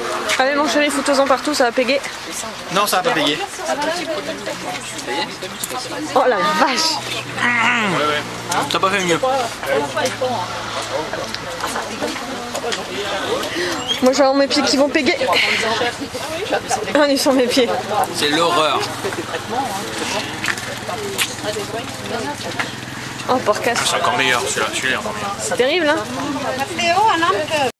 Allez mon chéri, foutons-en partout, ça va péguer. Non, ça va pas payer. Oh la vache. T'as pas fait mieux. Moi j'ai mes pieds qui vont péguer. On est sur mes pieds. C'est l'horreur. Oh porcasse. C'est encore meilleur, celui-là est encore meilleur. C'est terrible hein.